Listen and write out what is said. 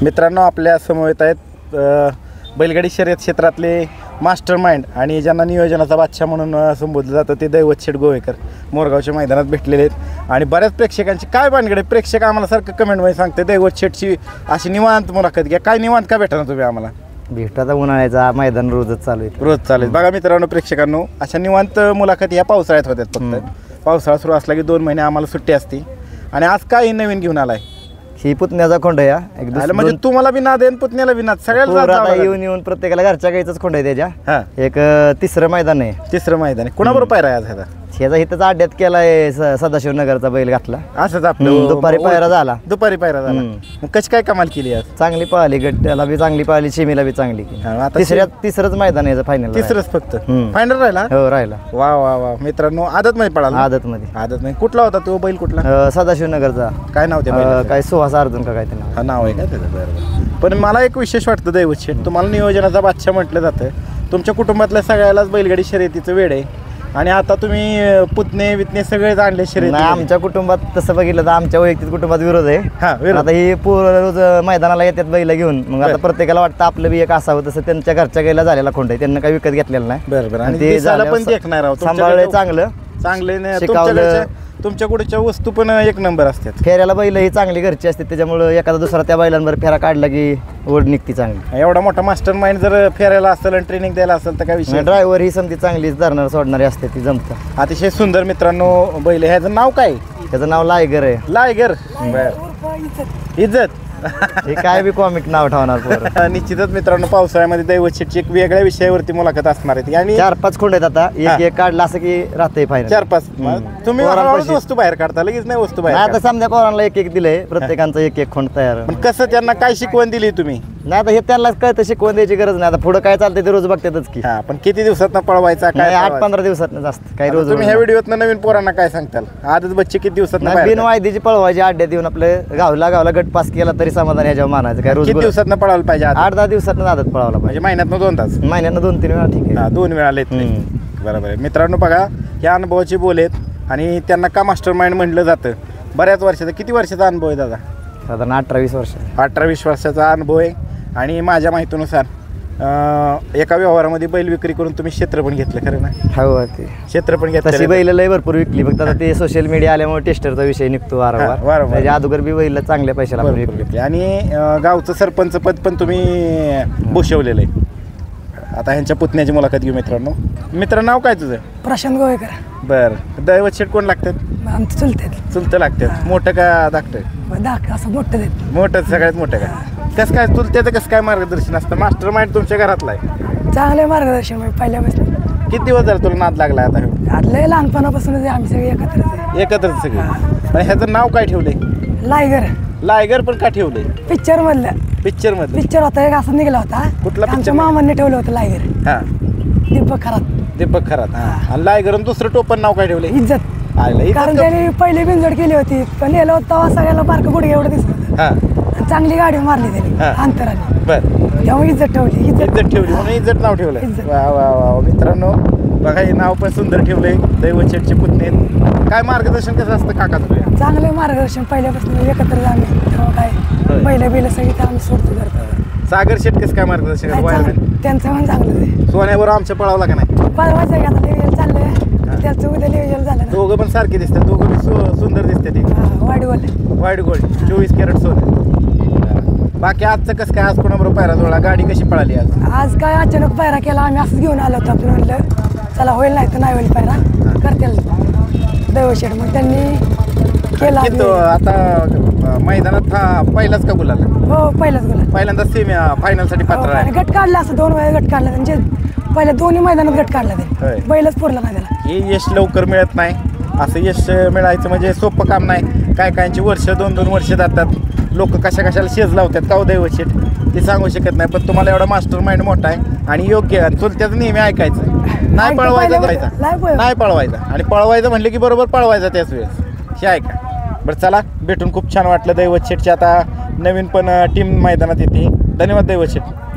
मित्रांनो, आपल्या समवेत आहेत बैलगाडी शर्यत क्षेत्रातले मास्टर माइंड आणि ज्यांना नियोजनाचा बादशाह म्हणून संबोधलं जातं ते दैवत शेठ गोवेकर मोरगावच्या मैदानात भेटलेले आहेत. आणि बऱ्याच प्रेक्षकांची काय भानगडे, प्रेक्षक आम्हाला सारखं कमेंटमध्ये सांगते दैवत शेठची अशी निवांत मुलाखत घ्या. काय निवांत का भेटणार तुम्ही आम्हाला? भेटाचा उन्हाळ्याचा मैदान रोजच चालू आहे. रोज चालेल. बघा मित्रांनो, प्रेक्षकांनो, अशा निवांत मुलाखती ह्या पावसाळ्यात होत्यात. फक्त पावसाळा सुरू असला की 2 महिने आम्हाला सुट्टी असते. आणि आज काय नवीन घेऊन आलाय? ही पुतण्याचा खोंड आहे. म्हणजे तुम्हाला बी नाद आहे आणि पुतण्याला बी नाद, सगळ्याला येऊन प्रत्येकाला घरच्या गाईचाच खोंड आहे त्याच्या. हा, एक तिसरं मैदान आहे. तिसरं मैदान आहे. कुणाबरोबर पायरा आहे आज ह्याचा? ह्याचा इथंच अड्ड्यात केलाय, सदाशिवनगरचा बैल घातला. असंच आपलं दुपारी पायरा झाला. दुपारी पायरा झाला. मग कशी काय कमाल केली आज? चांगली पळाली, गट्ट्याला बी चांगली पळाली, शिमीला बी चांगली केली. आता तिसरंच मैदान आहे फायनल. तिसरंच फक्त फायनल राहिला? हो, राहिला. वा वा वा. मित्रांनो, आदत मध्ये पळाला? आदत मध्ये. आदत मध्ये. कुठला होता तो बैल? कुठला? सदाशिवनगरचा. काय नाव ते? काय सुहास अर्जुन का काय ते नाव? हा, नाव आहे का त्याचं? बरोबर. पण मला एक विशेष वाटतं दैवत शेठ, तुम्हाला नियोजनाचा बादशाह म्हटलं जातं. तुमच्या कुटुंबातल्या सगळ्यालाच बैलगाडी शर्यतीचं वेड आहे. आणि आता तुम्ही पुतणे वितणे सगळेच आणले शर्यती. आमच्या कुटुंबात तसं बघितलं तर आमच्या वैयक्तिक कुटुंबात विरोध आहे. आता ही रोज मैदानाला येतात बैल घेऊन. मग आता प्रत्येकाला वाटतं आपलं बी एक असावं. तसं त्यांच्या घरच्या गाईला झालेला खोंड आहे, त्यांना काही विकत घेतलेलं नाही. बरोबर. आणि ते पण देखणार आहोत, सांभाळलंय चांगलं, चांगले. तुमच्या कुठच्या वस्तू पण एक नंबर असतात. फेऱ्याला बैल ही चांगली घरची असते, त्याच्यामुळे एखादा दुसरा त्या बैलांवर फेरा काढला की ओढ निघती चांगली. एवढा मोठा मास्टर माइंड जर फेरायला असेल आणि ट्रेनिंग द्यायला असेल तर काय विषय? ड्रायव्हर ही समती चांगलीच धरणार सोडणारी असते, ती जमतं. अतिशय सुंदर. मित्रांनो, बैल ह्याचं नाव काय? त्याचं नाव लायगर आहे. लायगर. इज्जत. हे काय बी कॉमिक नाव ठेवणार. निश्चितच मित्रांनो, पावसाळ्यामध्ये दैवत शेठची एक वेगळ्या विषयावरती मुलाखत असणार आहे. आणि 4-5 खोंड आहेत आता. एक काढला असं की राहते फायनल. 4-5. तुम्ही वस्तू बाहेर काढता, लगेच नाही वस्तू बाहेर? आता समजा पोरांना एक दिलंय, प्रत्येकांचं एक खोंड तयार. पण कसं त्यांना काय शिकवण दिली तुम्ही? नाही, आता हे त्यांनाच कळतं, शिकवण द्यायची गरज नाही. आता पुढे काय चालतंय ते रोज बघतातच की. हा, पण किती दिवसात पळवायचा? काय 8-15 दिवसात जास्त काही रोज. तुम्ही ह्या व्हिडिओत नवीन पोरांना काय सांगताल? आजच बच्चे किती दिवसात बिनवायदीची पळवायची, अड्ड्यात देऊन आपलं गावला गट पास केला तरी समाधान ह्याच्यावर मानायचं. काय रोज किती दिवसात पळायला पाहिजे? 8-10 दिवसात आदत पळावला पाहिजे. म्हणजे महिन्यात 2 तास? महिन्यात 2-3 वेळा. ठीक आहे, 2 वेळा येत नाही. बरोबर आहे. मित्रांनो, बघा, ह्या अनुभवाचे बोल आहेत आणि त्यांना का मास्टर माइंड म्हटलं जातं. बऱ्याच वर्षाचा, किती वर्षाचा अनुभव आहे दादा? साधारण 18-20 वर्ष. 18-20 वर्षाचा अनुभव आहे. आणि माझ्या माहितीनुसार एका व्यवहारामध्ये बैल विक्री करून तुम्ही क्षेत्र पण घेतलं, खरं ना? हो, ते क्षेत्र पण घेतलं. तशी बैल लय भरपूर विकली, फक्त आता ते सोशल मीडिया आल्यामुळे टेस्टरचा विषय निघतो वारंवार. त्याच्या अगोदर बी बैल चांगल्या पैशाला विकली. आणि गावचं सरपंच पद पण तुम्ही भूषवलेलं आहे. आता ह्यांच्या पुतण्याची मुलाखत घेऊ. मित्र, नाव काय तुझं? प्रशांत गोवेकर. बरं. दैवत शेठ कोण लागतात? आमचं चुलते लागतात. मोठं का धाकटं? असं मोठं देत. मोठं, सगळ्यात मोठं का? कसं काय चुलत्याचं कसं काय मार्गदर्शन असतं? मास्टर माइंड तुमच्या घरातला आहे. चांगले मार्गदर्शन पहिल्यापासून. किती दिवस झाले तुला नाद लागला? आता लहानपणापासूनच आम्ही सगळे एकत्रच सगळे. आणि ह्याचं नाव काय ठेवलंय? लायगर. लायगर पण का ठेवलंय? पिक्चर मधलं पिक्चर होता एक, असा निघाला होता. कुठला? आमच्या मामांनी ठेवलं होतं लायगर. हा, दीपक खरात. आणि लायगर. दुसरं टोपण नाव काय ठेवलंय? इज्जत. कारण त्याने पहिली बिनजोड केली होती, पण याला होता सगळ्याला बारकं गुडघे एवढं दिसत. चांगली गाडी मारली त्याने अंतराने. बरं. त्यामुळे इज्जत ठेवली म्हणून इज्जत नाव ठेवलंय. वा वा वा. मित्रांनो, बघा, हे नाव पण सुंदर ठेवलंय. दैवत शेठचे पुतणे. काय मार्गदर्शन कसं असतं काका तुझं? चांगले मार्गदर्शन पहिल्यापासून एकत्र आम्ही. काय बैल सगळी आम्ही सोडतो करतो. सागर शेठ कसं काय मार्गदर्शन? त्यांचं पण चांगलं आहे. सोन्यावर आमच्या पळावला का नाही? पळवायचं की आता लेवल चाललंय, त्याचं उद्या लेवल झालं. दोघं पण सारखे दिसतात, दोघं पण सुंदर दिसतात. वाईट गोल्ड 24 कॅरेट सोनं. बाकी आजचं कसं काय? आज कोणाबरोबर पायरा जोडला? गाडी कशी पळाली आज? काय अचानक पायरा केला, आम्ही असंच घेऊन आलो होतो. आपण म्हटलं चला होईल, नाही तर नाही होईल पायरा, करतील दैवत शेठ. मग त्यांनी केला. आता मैदानात पहिलाच का गुलाल? हो, पहिलाच गुलाल. पहिल्यांदा फायनल साठी पात्र आहे. गट काढला, असं 2 वेळा गट काढला. म्हणजे पहिल्या 2 मैदानात गट काढला ते. बैलच पुरला नाही त्याला. हे यश लवकर मिळत नाही. असं यश मिळायचं म्हणजे सोपं काम नाही. काहींची वर्ष 2-2 वर्ष जातात. लोक कशाला शेज लावतात का दैवत शेठ, ते सांगू शकत नाही. पण तुम्हाला एवढा मास्टर माइंड मोठा आहे आणि योग्य आहे. चुलत्याचं नेहमी ऐकायचं, नाही पळवायचं नाही पळवायचं. आणि पळवायचं म्हणलं की बरोबर पळवायचं त्याच वेळेस. हे ऐका. बरं, चला, भेटून खूप छान वाटलं. दैवत शेठची आता नवीन पण टीम मैदानात येते. धन्यवाद दैवत शेठ.